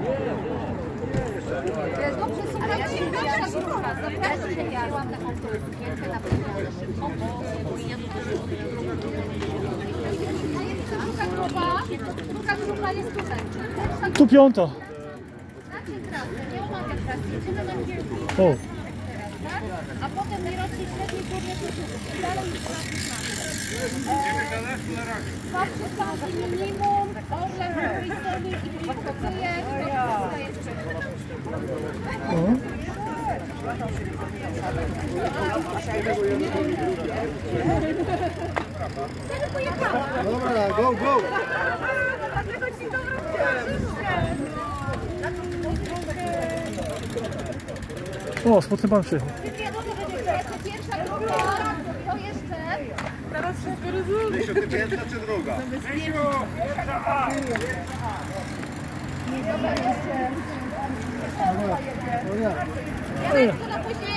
Dobrze, słuchajcie, pierwsza grupa. Zobaczcie, że ja mam taką sukienkę na pewno. Druga grupa jest tutaj. Tu piąta. Znaczy trasę, nie omawiam trasy, jedziemy na kilku. O. Tak? A potem najroczniej średniej turnie przeszły. Dalej już dwa przystanki minimum, Orlen, Bristol i Wilkowyje, to zostaje Wtedy pojechałam. Dobra, go, go! Dlatego ci dobrą O, smutny pan przyjechał. Pierwsza grupa, to jeszcze. Teraz wszystko rozumiem. Myślę, ty pierwsza czy druga? Dobra, jeszcze. Ja wiem, co na później.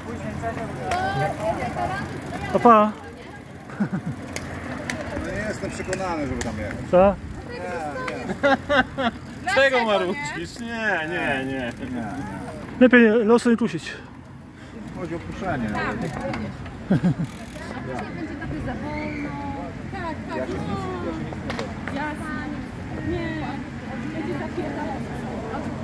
Pa. No nie jestem przekonany, żeby tam jechać. Co? Czego marudzisz? Nie. Lepiej losu nie kusić. Chodzi o puszczenie. Tak. Dzisiaj będzie trochę za wolno. Tak. Ja się nic nie boję. Nie. Będzie zapierdalać.